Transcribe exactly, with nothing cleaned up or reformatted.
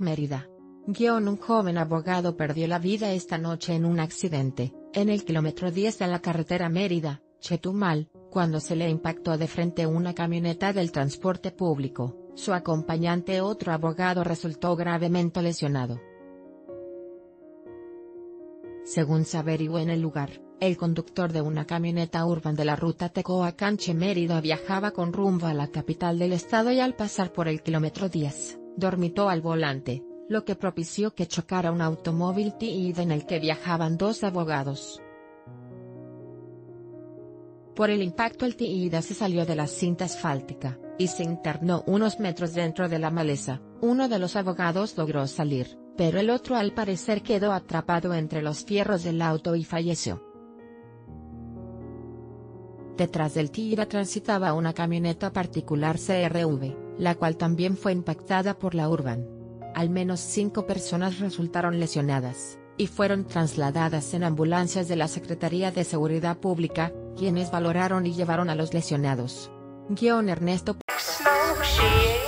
Mérida. Guión Un joven abogado perdió la vida esta noche en un accidente, en el kilómetro diez de la carretera Mérida, Chetumal, cuando se le impactó de frente una camioneta del transporte público. Su acompañante, otro abogado, resultó gravemente lesionado. Según se averiguó en el lugar, el conductor de una camioneta urban de la ruta Tecoa-Canche-Mérida viajaba con rumbo a la capital del estado y al pasar por el kilómetro diez, dormitó al volante, lo que propició que chocara un automóvil T I D en el que viajaban dos abogados. Por el impacto el T I D se salió de la cinta asfáltica, y se internó unos metros dentro de la maleza. Uno de los abogados logró salir, pero el otro al parecer quedó atrapado entre los fierros del auto y falleció. Detrás del T I D transitaba una camioneta particular C R V, la cual también fue impactada por la urban. Al menos cinco personas resultaron lesionadas, y fueron trasladadas en ambulancias de la Secretaría de Seguridad Pública, quienes valoraron y llevaron a los lesionados. Guión Ernesto.